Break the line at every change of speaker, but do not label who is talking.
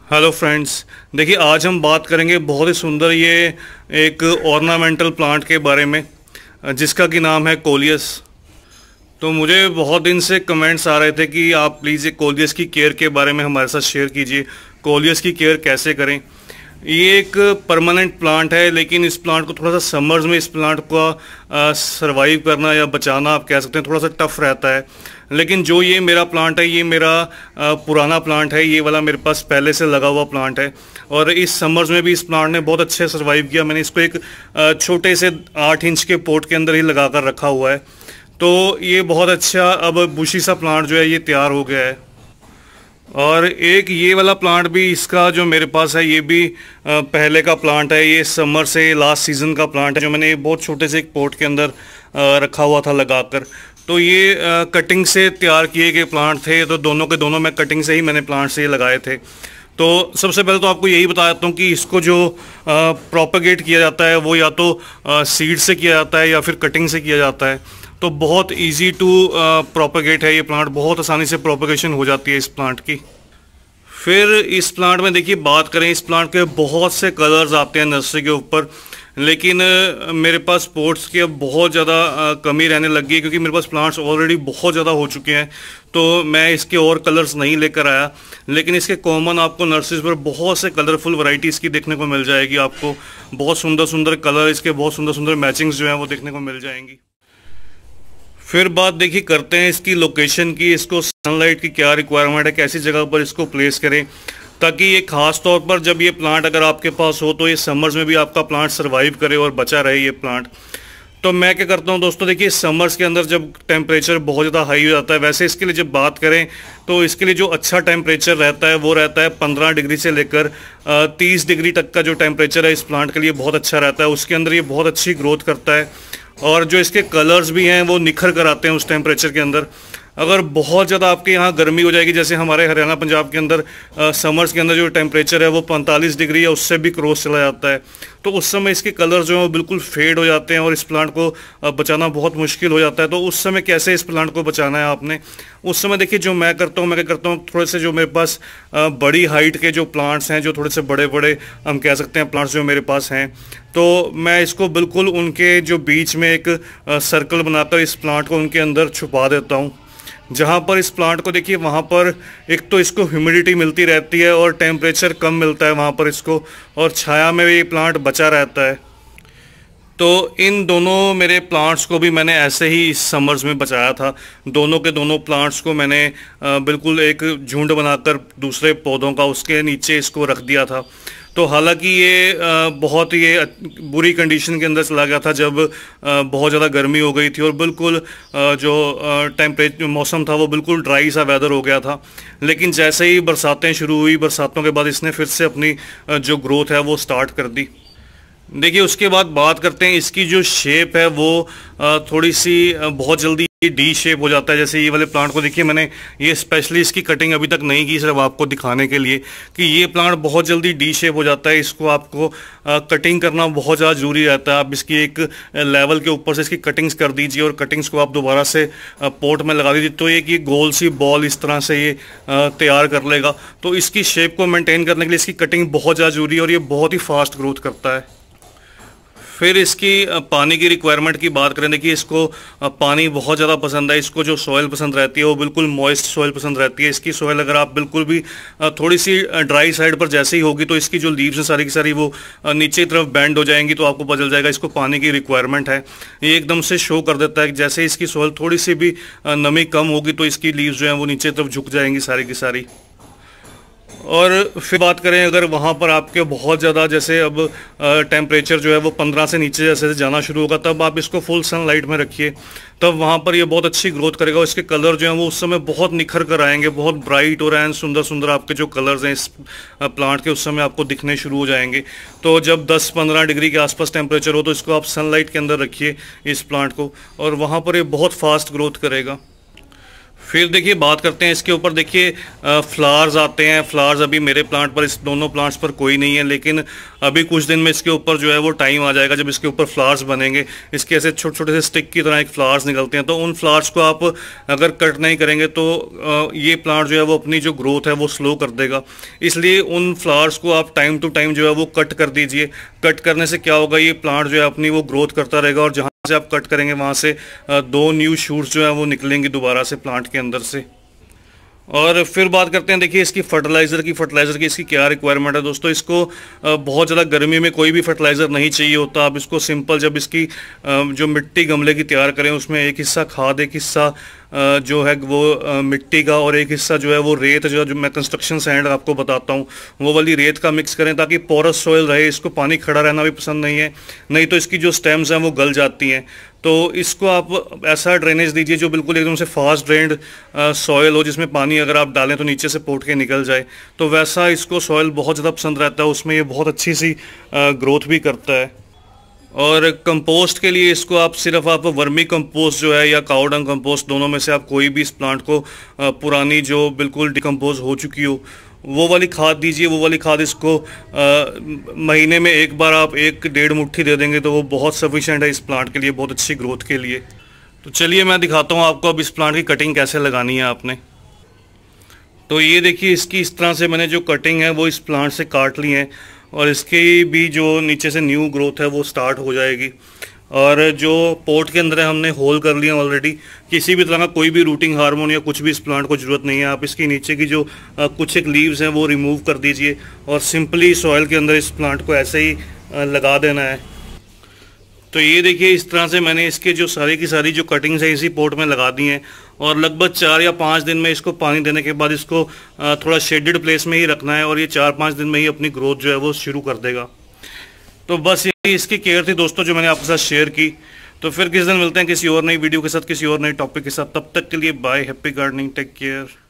Hello friends, देखिए आज हम बात करेंगे बहुत ही सुंदर ये एक ऑर्नामेंटल प्लांट के बारे में जिसका कि नाम है कोलियस। तो मुझे बहुत दिन से कमेंट्स आ रहे थे कि आप प्लीज़ ये कोलियस की केयर के बारे में हमारे साथ शेयर कीजिए, कोलियस की केयर कैसे करें। ये एक परमानेंट प्लांट है, लेकिन इस प्लांट को थोड़ा सा समर्स में इस प्लांट का सरवाइव करना या बचाना आप कह सकते हैं थोड़ा सा टफ रहता है। लेकिन जो ये मेरा प्लांट है, ये मेरा पुराना प्लांट है, ये वाला मेरे पास पहले से लगा हुआ प्लांट है और इस समर्स में भी इस प्लांट ने बहुत अच्छे सरवाइव किया। मैंने इसको एक छोटे से 8 इंच के पोट के अंदर ही लगा कर रखा हुआ है, तो ये बहुत अच्छा अब बुशी सा प्लांट जो है ये तैयार हो गया है। और एक ये वाला प्लांट भी इसका जो मेरे पास है, ये भी पहले का प्लांट है। ये समर से लास्ट सीज़न का प्लांट है जो मैंने बहुत छोटे से एक पोट के अंदर रखा हुआ था लगाकर। तो ये कटिंग से तैयार किए गए प्लांट थे, तो दोनों के दोनों मैं कटिंग से ही मैंने प्लांट से ये लगाए थे। तो सबसे पहले तो आपको यही बता देता हूँ कि इसको जो प्रोपेगेट किया जाता है वो या तो सीड से किया जाता है या फिर कटिंग से किया जाता है। तो बहुत इजी टू प्रोपेगेट है ये प्लांट, बहुत आसानी से प्रोपेगेशन हो जाती है इस प्लांट की। फिर इस प्लांट में देखिए बात करें, इस प्लांट के बहुत से कलर्स आते हैं नर्सरी के ऊपर, लेकिन मेरे पास पोट्स की अब बहुत ज़्यादा कमी रहने लगी है क्योंकि मेरे पास प्लांट्स ऑलरेडी बहुत ज़्यादा हो चुके हैं। तो मैं इसके और कलर्स नहीं लेकर आया, लेकिन इसके कॉमन आपको नर्सरीज पर बहुत से कलरफुल वैरायटीज़ की देखने को मिल जाएगी। आपको बहुत सुंदर सुंदर कलर, इसके बहुत सुंदर सुंदर मैचिंग्स जो हैं वो देखने को मिल जाएंगी। फिर बात देखिए करते हैं इसकी लोकेशन की, इसको सनलाइट की क्या रिक्वायरमेंट है, कैसी जगह पर इसको प्लेस करें ताकि ये खास तौर पर जब ये प्लांट अगर आपके पास हो तो ये समर्स में भी आपका प्लांट सरवाइव करे और बचा रहे ये प्लांट। तो मैं क्या करता हूँ दोस्तों, देखिए समर्स के अंदर जब टेम्परेचर बहुत ज़्यादा हाई हो जाता है, वैसे इसके लिए जब बात करें तो इसके लिए जो अच्छा टेम्परेचर रहता है वो रहता है 15 डिग्री से लेकर 30 डिग्री तक का जो टेम्परेचर है इस प्लांट के लिए बहुत अच्छा रहता है। उसके अंदर ये बहुत अच्छी ग्रोथ करता है और जो इसके कलर्स भी हैं वो निखर कर आते हैं उस टेम्परेचर के अंदर। अगर बहुत ज़्यादा आपके यहाँ गर्मी हो जाएगी, जैसे हमारे हरियाणा पंजाब के अंदर समर्स के अंदर जो टेम्परेचर है वो 45 डिग्री या उससे भी क्रॉस चला जाता है, तो उस समय इसके कलर्स जो हैं वो बिल्कुल फेड हो जाते हैं और इस प्लांट को बचाना बहुत मुश्किल हो जाता है। तो उस समय कैसे इस प्लांट को बचाना है आपने, उस समय देखिए जो मैं करता हूँ, मैं क्या करता हूँ, थोड़े से जो मेरे पास बड़ी हाइट के जो प्लांट्स हैं, जो थोड़े से बड़े बड़े हम कह सकते हैं प्लांट्स जो मेरे पास हैं, तो मैं इसको बिल्कुल उनके जो बीच में एक सर्कल बनाकर इस प्लांट को उनके अंदर छुपा देता हूँ। जहाँ पर इस प्लांट को देखिए वहाँ पर एक तो इसको ह्यूमिडिटी मिलती रहती है और टेम्परेचर कम मिलता है वहाँ पर इसको, और छाया में भी ये प्लांट बचा रहता है। तो इन दोनों मेरे प्लांट्स को भी मैंने ऐसे ही इस समर्स में बचाया था। दोनों के दोनों प्लांट्स को मैंने बिल्कुल एक झुंड बनाकर दूसरे पौधों का उसके नीचे इसको रख दिया था। तो हालांकि ये बहुत ये बुरी कंडीशन के अंदर चला गया था जब बहुत ज़्यादा गर्मी हो गई थी और बिल्कुल जो टेम्परेचर मौसम था वो बिल्कुल ड्राई सा वेदर हो गया था। लेकिन जैसे ही बरसातें शुरू हुई, बरसातों के बाद इसने फिर से अपनी जो ग्रोथ है वो स्टार्ट कर दी। देखिए उसके बाद बात करते हैं इसकी जो शेप है वो थोड़ी सी बहुत जल्दी डी शेप हो जाता है। जैसे ये वाले प्लांट को देखिए, मैंने ये स्पेशली इसकी कटिंग अभी तक नहीं की, सिर्फ आपको दिखाने के लिए कि ये प्लांट बहुत जल्दी डी शेप हो जाता है। इसको आपको कटिंग करना बहुत ज़्यादा ज़रूरी रहता है। आप इसकी एक लेवल के ऊपर से इसकी कटिंग्स कर दीजिए और कटिंग्स को आप दोबारा से पोट में लगा दीजिए तो ये गोल सी बॉल इस तरह से ये तैयार कर लेगा। तो इसकी शेप को मेनटेन करने के लिए इसकी कटिंग बहुत ज़्यादा ज़रूरी है और ये बहुत ही फास्ट ग्रोथ करता है। फिर इसकी पानी की रिक्वायरमेंट की बात करें, देखिए इसको पानी बहुत ज़्यादा पसंद है। इसको जो सॉइल पसंद रहती है वो बिल्कुल मॉइस्ट सॉइल पसंद रहती है। इसकी सॉइल अगर आप बिल्कुल भी थोड़ी सी ड्राई साइड पर जैसे ही होगी तो इसकी जो लीव्स हैं सारी की सारी वो नीचे की तरफ बेंड हो जाएंगी, तो आपको पता चल जाएगा इसको पानी की रिक्वायरमेंट है। ये एकदम से शो कर देता है कि जैसे इसकी सॉइल थोड़ी सी भी नमी कम होगी तो इसकी लीव्स जो हैं वो नीचे तरफ झुक जाएंगी सारी की सारी। और फिर बात करें अगर वहाँ पर आपके बहुत ज़्यादा जैसे अब टेम्परेचर जो है वो 15 से नीचे जैसे जाना शुरू होगा, तब आप इसको फुल सनलाइट में रखिए, तब वहाँ पर ये बहुत अच्छी ग्रोथ करेगा। इसके कलर जो हैं वो उस समय बहुत निखर कर आएंगे, बहुत ब्राइट और एंड सुंदर सुंदर आपके जो कलर्स हैं इस प्लांट के उस समय आपको दिखने शुरू हो जाएंगे। तो जब 10-15 डिग्री के आसपास टेम्परेचर हो तो इसको आप सनलाइट के अंदर रखिए इस प्लांट को, और वहाँ पर ये बहुत फास्ट ग्रोथ करेगा। फिर देखिए बात करते हैं इसके ऊपर। देखिए फ्लावर्स आते हैं। फ्लावर्स अभी मेरे प्लांट पर, इस दोनों प्लांट्स पर कोई नहीं है, लेकिन अभी कुछ दिन में इसके ऊपर जो है वो टाइम आ जाएगा जब इसके ऊपर फ्लावर्स बनेंगे। इसके ऐसे छोटे छोटे से स्टिक की तरह एक फ्लावर्स निकलते हैं, तो उन फ्लावर्स को आप अगर कट नहीं करेंगे तो ये प्लांट जो है वो अपनी जो ग्रोथ है वो स्लो कर देगा। इसलिए उन फ्लावर्स को आप टाइम टू टाइम जो है वो कट कर दीजिए। कट करने से क्या होगा, ये प्लांट जो है अपनी वो ग्रोथ करता रहेगा, और जहाँ से आप कट करेंगे वहाँ से 2 न्यू शूट्स जो है वो निकलेंगे दोबारा से प्लांट के अंदर से। और फिर बात करते हैं देखिए इसकी फर्टिलाइज़र की इसकी क्या रिक्वायरमेंट है दोस्तों। इसको बहुत ज़्यादा गर्मी में कोई भी फर्टिलाइज़र नहीं चाहिए होता। आप इसको सिंपल जब इसकी जो मिट्टी गमले की तैयार करें उसमें एक हिस्सा खाद, एक हिस्सा जो है वो मिट्टी का, और एक हिस्सा जो है वो रेत, जो मैं कंस्ट्रक्शन सैंड आपको बताता हूँ वो वाली रेत का मिक्स करें, ताकि पोरस सॉइल रहे। इसको पानी खड़ा रहना भी पसंद नहीं है, नहीं तो इसकी जो स्टेम्स हैं वो गल जाती हैं। तो इसको आप ऐसा ड्रेनेज दीजिए जो बिल्कुल एकदम से फास्ट ड्रेन्ड सॉइल हो, जिसमें पानी अगर आप डालें तो नीचे से पोट के निकल जाए। तो वैसा इसको सॉइल बहुत ज़्यादा पसंद रहता है, उसमें ये बहुत अच्छी सी ग्रोथ भी करता है। और कंपोस्ट के लिए इसको आप सिर्फ आप वर्मी कंपोस्ट जो है या काऊ डंग कंपोस्ट, दोनों में से आप कोई भी इस प्लांट को पुरानी जो बिल्कुल डिकम्पोज हो चुकी हो वो वाली खाद दीजिए। वो वाली खाद इसको महीने में एक बार आप 1-1.5 मुट्ठी दे देंगे तो वो बहुत सफिशेंट है इस प्लांट के लिए, बहुत अच्छी ग्रोथ के लिए। तो चलिए मैं दिखाता हूँ आपको अब इस प्लांट की कटिंग कैसे लगानी है आपने। तो ये देखिए इसकी इस तरह से मैंने जो कटिंग है वो इस प्लांट से काट ली है, और इसकी भी जो नीचे से न्यू ग्रोथ है वो स्टार्ट हो जाएगी। और जो पोट के अंदर है हमने होल कर लिया ऑलरेडी। किसी भी तरह का कोई भी रूटिंग हार्मोन या कुछ भी इस प्लांट को ज़रूरत नहीं है। आप इसकी नीचे की जो कुछ एक लीव्स हैं वो रिमूव कर दीजिए, और सिंपली सॉइल के अंदर इस प्लांट को ऐसे ही लगा देना है। तो ये देखिए इस तरह से मैंने इसके जो सारी की सारी जो कटिंग्स है इसी पोट में लगा दी हैं, और लगभग 4 या 5 दिन में इसको पानी देने के बाद इसको थोड़ा शेडेड प्लेस में ही रखना है, और ये 4-5 दिन में ही अपनी ग्रोथ जो है वो शुरू कर देगा। तो बस यही इसकी केयर थी दोस्तों जो मैंने आपके साथ शेयर की। तो फिर किस दिन मिलते हैं किसी और नई वीडियो के साथ, किसी और नई टॉपिक के साथ। तब तक के लिए bye, happy gardening, take care.